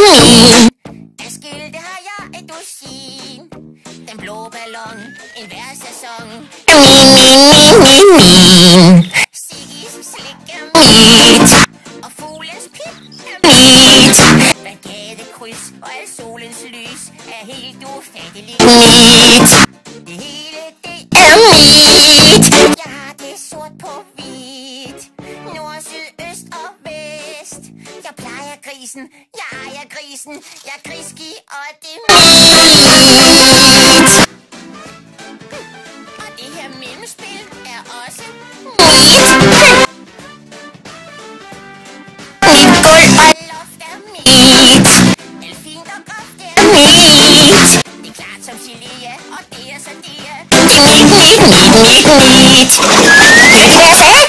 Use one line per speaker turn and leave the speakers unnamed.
Af skilte har jeg et dusin. Den blå ballon, en hver sæson. Siggis slik er mit, og fuglens pip er mit. Hvad gadekryds og al solens lys er helt ufatteligt mit. Det hele det er mit. Jeg har det sort på hvidt. Nord, syd, øst og vest. Jeg plejer grisen, jeg ejer grisen. Jeg er griski, og det er mit. Og det her mellemspil er også mit. Mit gulv og loft er mit. Alt fint og godt, det er mit. Det er klart som gelé, og det er så det er. Mit. Hørte I, hvad jeg sagde?